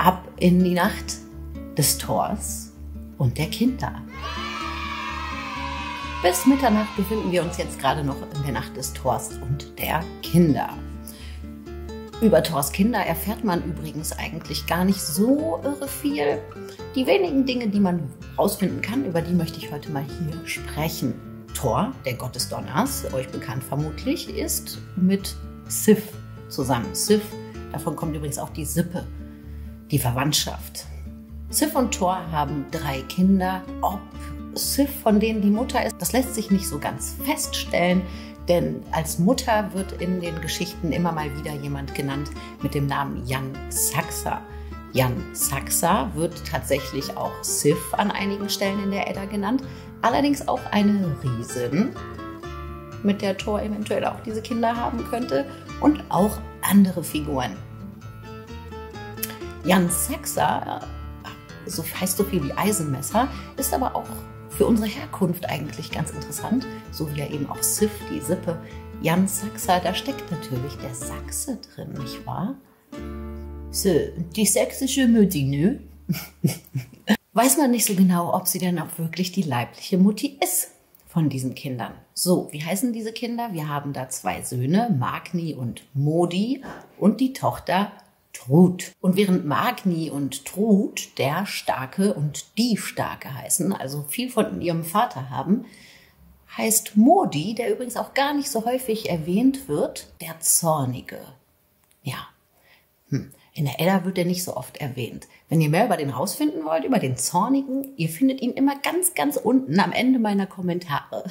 ab in die Nacht des Thors und der Kinder. Bis Mitternacht befinden wir uns jetzt gerade noch in der Nacht des Thors und der Kinder. Über Thors Kinder erfährt man übrigens eigentlich gar nicht so irre viel. Die wenigen Dinge, die man herausfinden kann, über die möchte ich heute mal hier sprechen. Thor, der Gott des Donners, euch bekannt vermutlich, ist mit Sif zusammen. Sif, davon kommt übrigens auch die Sippe, die Verwandtschaft. Sif und Thor haben 3 Kinder. Ob Sif von denen die Mutter ist, das lässt sich nicht so ganz feststellen, denn als Mutter wird in den Geschichten immer mal wieder jemand genannt mit dem Namen Jan Saxa. Jan Saxa wird tatsächlich auch Sif an einigen Stellen in der Edda genannt, allerdings auch eine Riesin, mit der Thor eventuell auch diese Kinder haben könnte, und auch andere Figuren. Jan Saxa, so heißt so viel wie Eisenmesser, ist aber auch für unsere Herkunft eigentlich ganz interessant, so wie ja eben auch Sif, die Sippe. Jan Saxa, da steckt natürlich der Sachse drin, nicht wahr? So, die sächsische Mutti, ne? Weiß man nicht so genau, ob sie denn auch wirklich die leibliche Mutti ist von diesen Kindern. So, wie heißen diese Kinder? Wir haben da 2 Söhne, Magni und Modi, und die Tochter Trud. Und während Magni und Trud der Starke und die Starke heißen, also viel von ihrem Vater haben, heißt Modi, der übrigens auch gar nicht so häufig erwähnt wird, der Zornige. Ja, in der Edda wird er nicht so oft erwähnt. Wenn ihr mehr über den rausfinden wollt, über den Zornigen, ihr findet ihn immer ganz, ganz unten am Ende meiner Kommentare.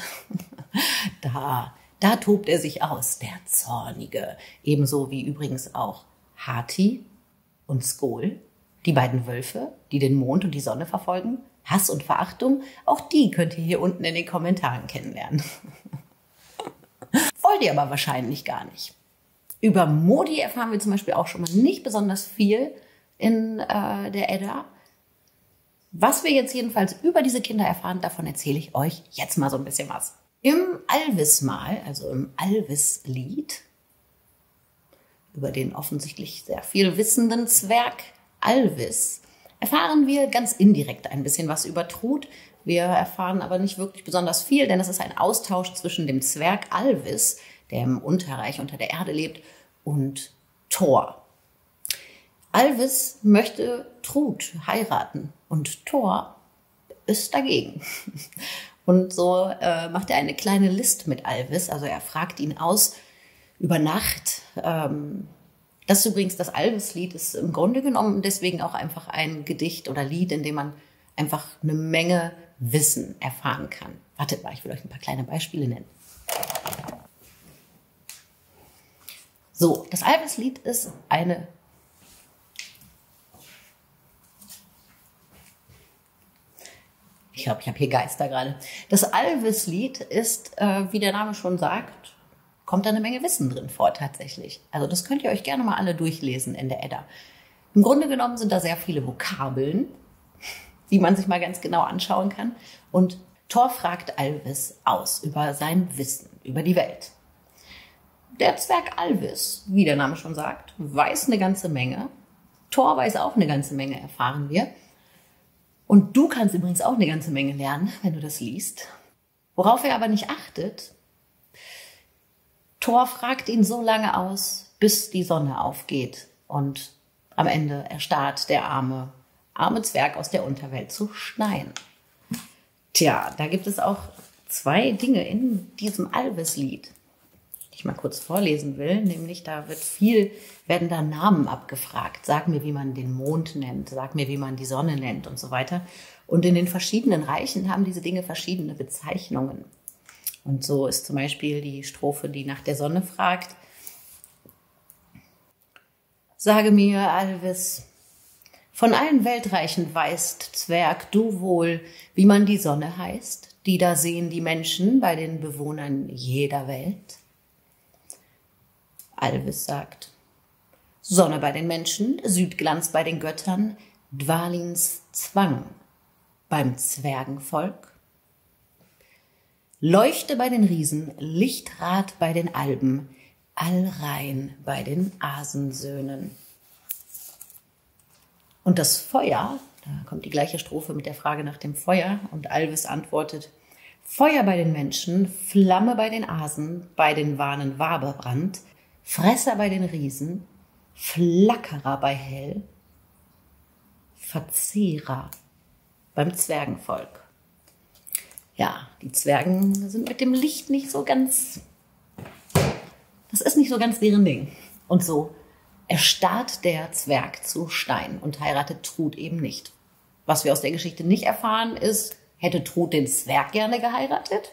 Da tobt er sich aus, der Zornige. Ebenso wie übrigens auch Hati und Skol, die beiden Wölfe, die den Mond und die Sonne verfolgen. Hass und Verachtung, auch die könnt ihr hier unten in den Kommentaren kennenlernen. Wollt ihr aber wahrscheinlich gar nicht. Über Modi erfahren wir zum Beispiel auch schon mal nicht besonders viel in der Edda. Was wir jetzt jedenfalls über diese Kinder erfahren, davon erzähle ich euch jetzt mal so ein bisschen was. Im Alvis-Mal, also im Alvis-Lied, über den offensichtlich sehr viel wissenden Zwerg Alvis, erfahren wir ganz indirekt ein bisschen was über Trud. Wir erfahren aber nicht wirklich besonders viel, denn es ist ein Austausch zwischen dem Zwerg Alvis, der im Unterreich unter der Erde lebt, und Thor. Alvis möchte Trud heiraten und Thor ist dagegen. Und so macht er eine kleine List mit Alvis, also er fragt ihn aus über Nacht. Das ist übrigens, das Alvis-Lied ist im Grunde genommen deswegen auch einfach ein Gedicht oder Lied, in dem man einfach eine Menge Wissen erfahren kann. Wartet mal, ich will euch ein paar kleine Beispiele nennen. So, das Alvis-Lied ist eine... Ich glaube, ich habe hier Geister gerade. Das Alvis-Lied ist, wie der Name schon sagt, kommt da eine Menge Wissen drin vor tatsächlich. Also das könnt ihr euch gerne mal alle durchlesen in der Edda. Im Grunde genommen sind da sehr viele Vokabeln, die man sich mal ganz genau anschauen kann. Und Thor fragt Alvis aus über sein Wissen, über die Welt. Der Zwerg Alvis, wie der Name schon sagt, weiß eine ganze Menge. Thor weiß auch eine ganze Menge, erfahren wir. Und du kannst übrigens auch eine ganze Menge lernen, wenn du das liest. Worauf er aber nicht achtet: Thor fragt ihn so lange aus, bis die Sonne aufgeht und am Ende erstarrt der arme Zwerg aus der Unterwelt zu Stein. Tja, da gibt es auch 2 Dinge in diesem Alvis-Lied, die ich mal kurz vorlesen will, nämlich werden da Namen abgefragt. Sag mir, wie man den Mond nennt, sag mir, wie man die Sonne nennt und so weiter. Und in den verschiedenen Reichen haben diese Dinge verschiedene Bezeichnungen. Und so ist zum Beispiel die Strophe, die nach der Sonne fragt: Sage mir, Alvis, von allen Weltreichen weißt, Zwerg, du wohl, wie man die Sonne heißt, die da sehen die Menschen bei den Bewohnern jeder Welt? Alvis sagt: Sonne bei den Menschen, Südglanz bei den Göttern, Dwalins Zwang beim Zwergenvolk. Leuchte bei den Riesen, Lichtrad bei den Alben, Allrein bei den Asensöhnen. Und das Feuer, da kommt die gleiche Strophe mit der Frage nach dem Feuer und Alvis antwortet: Feuer bei den Menschen, Flamme bei den Asen, bei den Wanen Waberbrand, Fresser bei den Riesen, Flackerer bei Hell, Verzehrer beim Zwergenvolk. Ja, die Zwergen sind mit dem Licht nicht so ganz, das ist nicht so ganz deren Ding. Und so erstarrt der Zwerg zu Stein und heiratet Trud eben nicht. Was wir aus der Geschichte nicht erfahren ist, hätte Trud den Zwerg gerne geheiratet?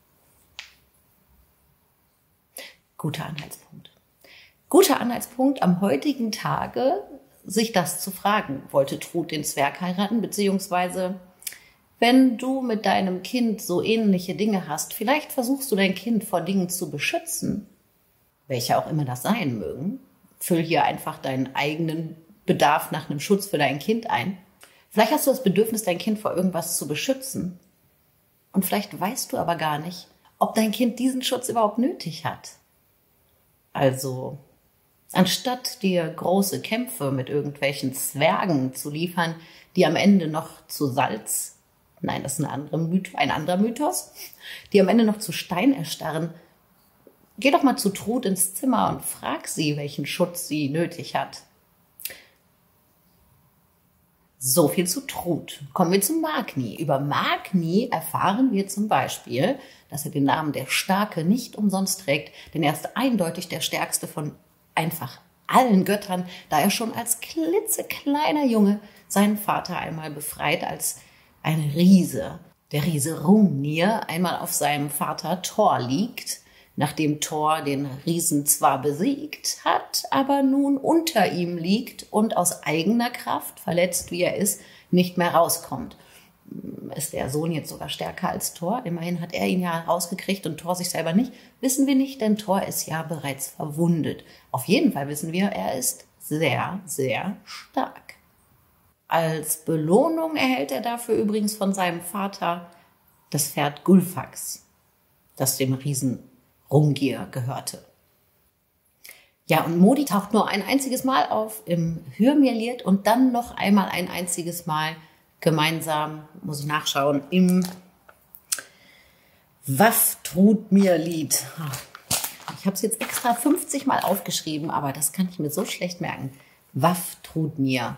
Guter Anhaltspunkt. Guter Anhaltspunkt am heutigen Tage, sich das zu fragen. Wollte Trud den Zwerg heiraten? Beziehungsweise, wenn du mit deinem Kind so ähnliche Dinge hast, vielleicht versuchst du dein Kind vor Dingen zu beschützen, welche auch immer das sein mögen. Füll hier einfach deinen eigenen Bedarf nach einem Schutz für dein Kind ein. Vielleicht hast du das Bedürfnis, dein Kind vor irgendwas zu beschützen. Und vielleicht weißt du aber gar nicht, ob dein Kind diesen Schutz überhaupt nötig hat. Also, anstatt dir große Kämpfe mit irgendwelchen Zwergen zu liefern, die am Ende noch zu Salz, nein, das ist ein anderer Mythos, die am Ende noch zu Stein erstarren, geh doch mal zu Trud ins Zimmer und frag sie, welchen Schutz sie nötig hat. So viel zu Trud. Kommen wir zu Magni. Über Magni erfahren wir zum Beispiel, dass er den Namen der Starke nicht umsonst trägt, denn er ist eindeutig der stärkste von einfach allen Göttern, da er schon als klitzekleiner Junge seinen Vater einmal befreit als ein Riese. Der Riese Hrungnir einmal auf seinem Vater Thor liegt, nachdem Thor den Riesen zwar besiegt hat, aber nun unter ihm liegt und aus eigener Kraft, verletzt wie er ist, nicht mehr rauskommt. Ist der Sohn jetzt sogar stärker als Thor? Immerhin hat er ihn ja rausgekriegt und Thor sich selber nicht. Wissen wir nicht, denn Thor ist ja bereits verwundet. Auf jeden Fall wissen wir, er ist sehr, sehr stark. Als Belohnung erhält er dafür übrigens von seinem Vater das Pferd Gulfax, das dem Riesen Hrungnir gehörte. Ja, und Modi taucht nur ein einziges Mal auf im Hyrmir-Lied und dann noch einmal ein einziges Mal gemeinsam, muss ich nachschauen, im Vafthrudnir-Lied. Ich habe es jetzt extra 50 Mal aufgeschrieben, aber das kann ich mir so schlecht merken. Vafthrudnir.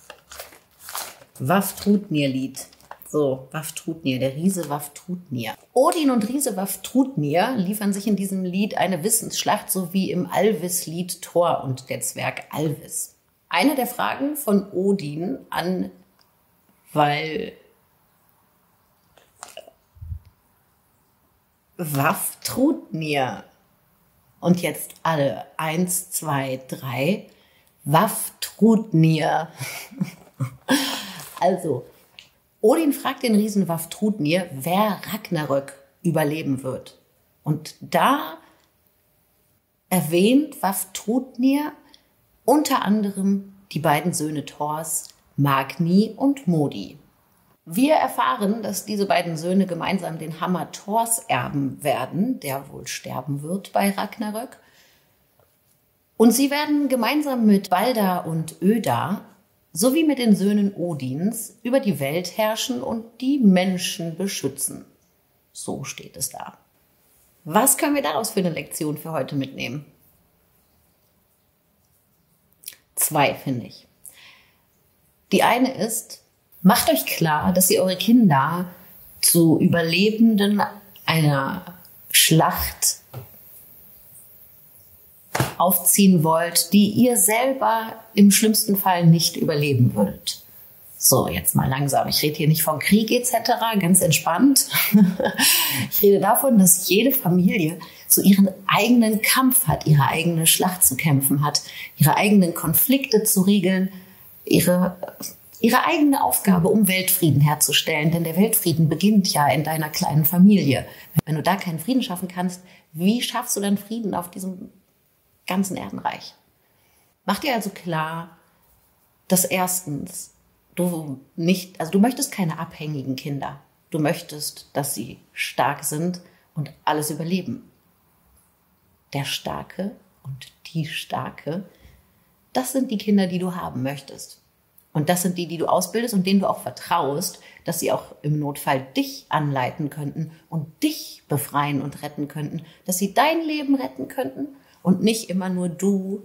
Vafthrudnir-Lied. So, Vafthrudnir, der Riese Vafthrudnir. Odin und Riese Vafthrudnir liefern sich in diesem Lied eine Wissensschlacht, so wie im Alvis-Lied Thor und der Zwerg Alvis. Eine der Fragen von Odin an Vafthrudnir. Und jetzt alle. 1, 2, 3. Vafthrudnir. Also, Odin fragt den Riesen Vafthrudnir, wer Ragnarök überleben wird. Und da erwähnt Vafthrudnir unter anderem die beiden Söhne Thors, Magni und Modi. Wir erfahren, dass diese beiden Söhne gemeinsam den Hammer Thors erben werden, der wohl sterben wird bei Ragnarök. Und sie werden gemeinsam mit Balder und Öda sowie mit den Söhnen Odins über die Welt herrschen und die Menschen beschützen. So steht es da. Was können wir daraus für eine Lektion für heute mitnehmen? 2, finde ich. Die eine ist, macht euch klar, dass ihr eure Kinder zu Überlebenden einer Schlacht aufziehen wollt, die ihr selber im schlimmsten Fall nicht überleben würdet. So, jetzt mal langsam. Ich rede hier nicht von Krieg etc., ganz entspannt. Ich rede davon, dass jede Familie so ihren eigenen Kampf hat, ihre eigene Schlacht zu kämpfen hat, ihre eigenen Konflikte zu regeln, ihre eigene Aufgabe, um Weltfrieden herzustellen. Denn der Weltfrieden beginnt ja in deiner kleinen Familie. Wenn du da keinen Frieden schaffen kannst, wie schaffst du dann Frieden auf diesem ganzen Erdenreich? Mach dir also klar, dass erstens du möchtest keine abhängigen Kinder. Du möchtest, dass sie stark sind und alles überleben. Der Starke und die Starke, das sind die Kinder, die du haben möchtest. Und das sind die, die du ausbildest und denen du auch vertraust, dass sie auch im Notfall dich anleiten könnten und dich befreien und retten könnten, dass sie dein Leben retten könnten und nicht immer nur du,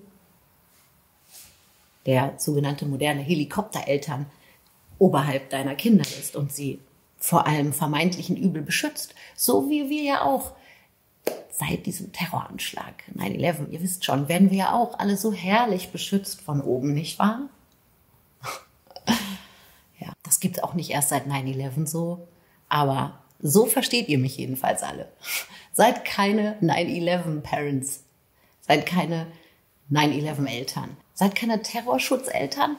der sogenannte moderne Helikoptereltern, oberhalb deiner Kinder ist und sie vor allem vermeintlichen Übel beschützt. So wie wir ja auch seit diesem Terroranschlag 9/11, ihr wisst schon, werden wir ja auch alle so herrlich beschützt von oben, nicht wahr? Ja, das gibt es auch nicht erst seit 9/11 so, aber so versteht ihr mich jedenfalls alle. Seid keine 9/11-Parents, seid keine 9/11-Eltern, seid keine Terrorschutzeltern.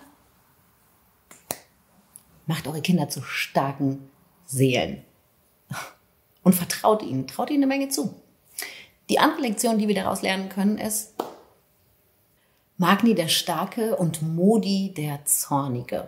Macht eure Kinder zu starken Seelen und vertraut ihnen, traut ihnen eine Menge zu. Die andere Lektion, die wir daraus lernen können, ist Magni der Starke und Modi der Zornige.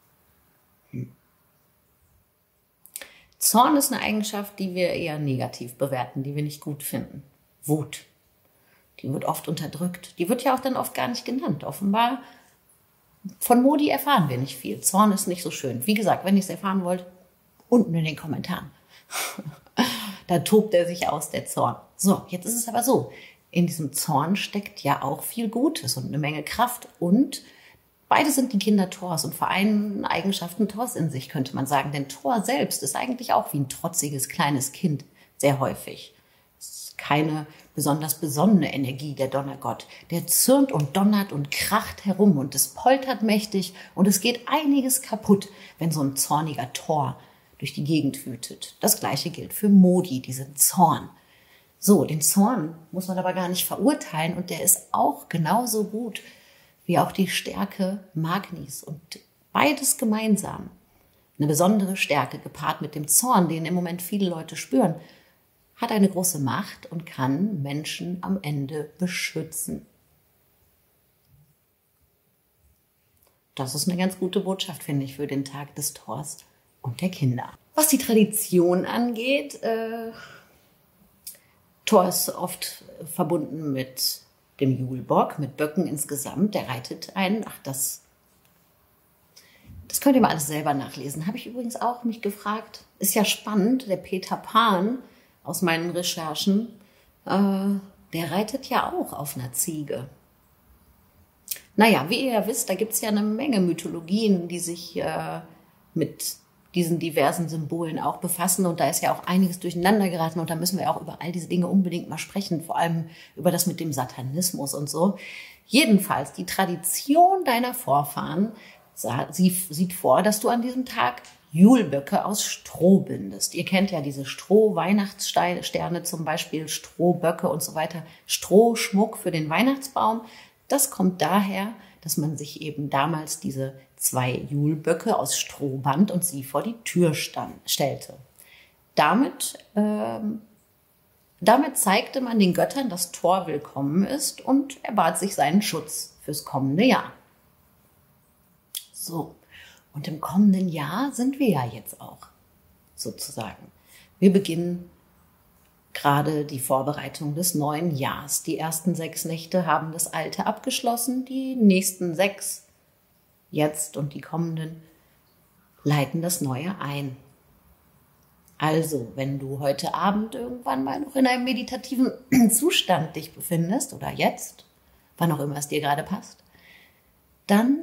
Zorn ist eine Eigenschaft, die wir eher negativ bewerten, die wir nicht gut finden. Wut, die wird oft unterdrückt. Die wird ja auch dann oft gar nicht genannt. Offenbar, von Modi erfahren wir nicht viel. Zorn ist nicht so schön. Wie gesagt, wenn ihr es erfahren wollt, unten in den Kommentaren. Da tobt er sich aus, der Zorn. So, jetzt ist es aber so. In diesem Zorn steckt ja auch viel Gutes und eine Menge Kraft. Und beide sind die Kinder Thors und vereinen Eigenschaften Thors in sich, könnte man sagen. Denn Thor selbst ist eigentlich auch wie ein trotziges kleines Kind, sehr häufig. Es ist keine besonders besonnene Energie, der Donnergott. Der zürnt und donnert und kracht herum und es poltert mächtig und es geht einiges kaputt, wenn so ein zorniger Thor durch die Gegend wütet. Das Gleiche gilt für Modi, diesen Zorn. So, den Zorn muss man aber gar nicht verurteilen und der ist auch genauso gut wie auch die Stärke Magnis und beides gemeinsam. Eine besondere Stärke gepaart mit dem Zorn, den im Moment viele Leute spüren, hat eine große Macht und kann Menschen am Ende beschützen. Das ist eine ganz gute Botschaft, finde ich, für den Tag des Thors und der Kinder. Was die Tradition angeht, Thor ist oft verbunden mit dem Julbock, mit Böcken insgesamt. Der reitet einen. Das könnt ihr mal alles selber nachlesen. Habe ich übrigens auch mich gefragt. Ist ja spannend, der Peter Pan aus meinen Recherchen, der reitet ja auch auf einer Ziege. Naja, wie ihr ja wisst, da gibt es ja eine Menge Mythologien, die sich mit diesen diversen Symbolen auch befassen. Und da ist ja auch einiges durcheinander geraten. Und da müssen wir auch über all diese Dinge unbedingt mal sprechen. Vor allem über das mit dem Satanismus und so. Jedenfalls, die Tradition deiner Vorfahren sieht vor, dass du an diesem Tag Julböcke aus Stroh bindest. Ihr kennt ja diese Stroh-Weihnachtssterne zum Beispiel, Strohböcke und so weiter. Strohschmuck für den Weihnachtsbaum. Das kommt daher, dass man sich eben damals diese 2 Julböcke aus Stroh band und sie vor die Tür stellte. Damit zeigte man den Göttern, dass Thor willkommen ist und er bat sich seinen Schutz fürs kommende Jahr. So, und im kommenden Jahr sind wir ja jetzt auch, sozusagen. Wir beginnen gerade die Vorbereitung des neuen Jahres. Die ersten 6 Nächte haben das alte abgeschlossen, die nächsten 6 jetzt und die kommenden leiten das Neue ein. Also, wenn du heute Abend irgendwann mal noch in einem meditativen Zustand dich befindest oder jetzt, wann auch immer es dir gerade passt, dann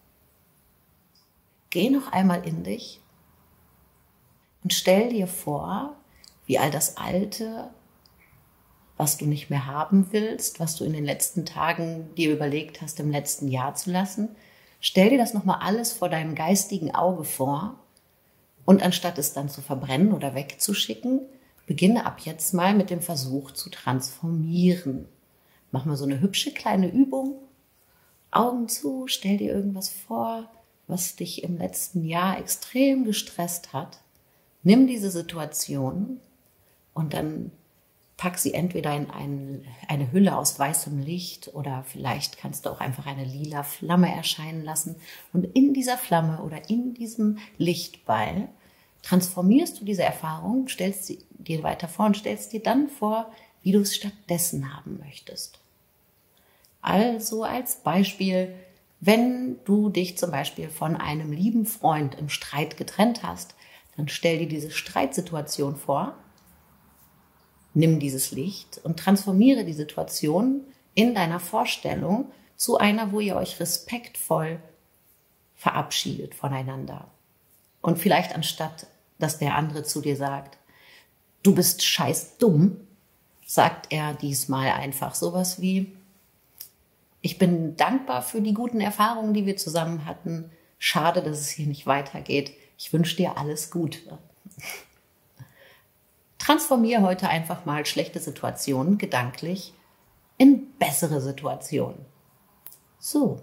geh noch einmal in dich und stell dir vor, wie all das Alte, was du nicht mehr haben willst, was du in den letzten Tagen dir überlegt hast, im letzten Jahr zu lassen, stell dir das nochmal alles vor deinem geistigen Auge vor und anstatt es dann zu verbrennen oder wegzuschicken, beginne ab jetzt mal mit dem Versuch zu transformieren. Mach mal so eine hübsche kleine Übung. Augen zu, stell dir irgendwas vor, was dich im letzten Jahr extrem gestresst hat. Nimm diese Situation und dann pack sie entweder in eine Hülle aus weißem Licht oder vielleicht kannst du auch einfach eine lila Flamme erscheinen lassen. Und in dieser Flamme oder in diesem Lichtball transformierst du diese Erfahrung, stellst sie dir weiter vor und stellst dir dann vor, wie du es stattdessen haben möchtest. Also als Beispiel, Wenn du dich zum Beispiel von einem lieben Freund im Streit getrennt hast, dann stell dir diese Streitsituation vor, nimm dieses Licht und transformiere die Situation in deiner Vorstellung zu einer, wo ihr euch respektvoll verabschiedet voneinander. Und vielleicht anstatt, dass der andere zu dir sagt, du bist scheiß dumm, sagt er diesmal einfach sowas wie, ich bin dankbar für die guten Erfahrungen, die wir zusammen hatten. Schade, dass es hier nicht weitergeht. Ich wünsche dir alles Gute. Transformiere heute einfach mal schlechte Situationen gedanklich in bessere Situationen. So.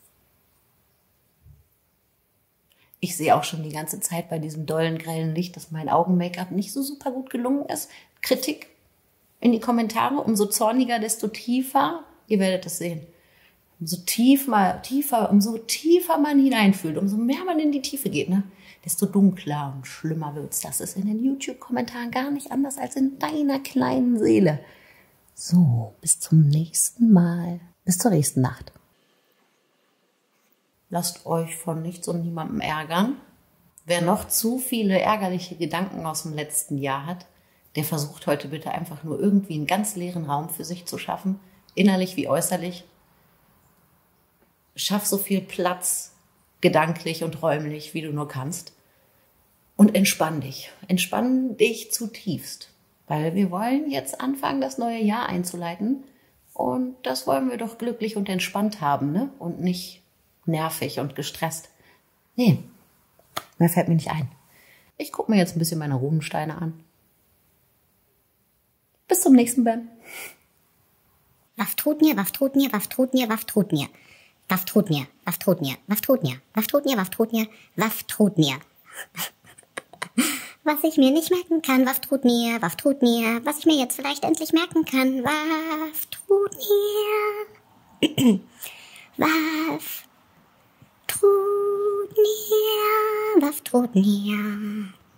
Ich sehe auch schon die ganze Zeit bei diesem dollen, grellen Licht, dass mein Augen-Make-up nicht so super gut gelungen ist. Kritik in die Kommentare. Umso zorniger, desto tiefer. Ihr werdet es sehen. Umso tiefer man hineinfühlt, umso mehr man in die Tiefe geht, ne? Desto dunkler und schlimmer wird's. Das ist in den YouTube-Kommentaren gar nicht anders als in deiner kleinen Seele. So, bis zum nächsten Mal. Bis zur nächsten Nacht. Lasst euch von nichts und niemandem ärgern. Wer noch zu viele ärgerliche Gedanken aus dem letzten Jahr hat, der versucht heute bitte einfach nur irgendwie einen ganz leeren Raum für sich zu schaffen, innerlich wie äußerlich. Schaff so viel Platz, gedanklich und räumlich, wie du nur kannst. Und entspann dich. Entspann dich zutiefst. Weil wir wollen jetzt anfangen, das neue Jahr einzuleiten. Und das wollen wir doch glücklich und entspannt haben, ne? Und nicht nervig und gestresst. Nee, mehr fällt mir nicht ein. Ich gucke mir jetzt ein bisschen meine Runensteine an. Bis zum nächsten Mal. Was tut mir, was tut mir, was tut mir, was tut mir? Was tut mir, was tut mir, was tut mir, was tut mir, was tut mir, was tut mir? Was ich mir nicht merken kann, was tut mir, was tut mir, was ich mir jetzt vielleicht endlich merken kann, was tut mir, was tut mir, was tut mir.